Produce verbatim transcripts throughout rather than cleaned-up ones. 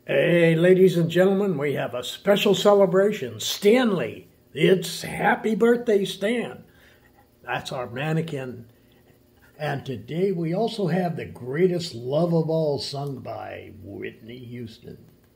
Hey, ladies and gentlemen, we have a special celebration. Stanley, it's happy birthday, Stan. That's our mannequin. And today we also have The Greatest Love of All, sung by Whitney Houston.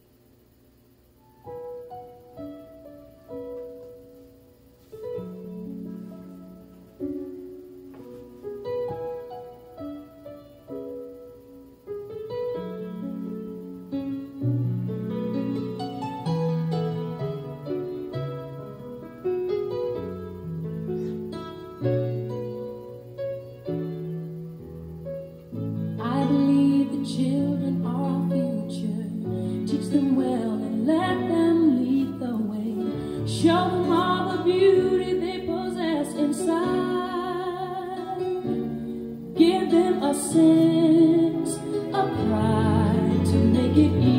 Children are our future. Teach them well and let them lead the way. Show them all the beauty they possess inside. Give them a sense of pride to make it easy.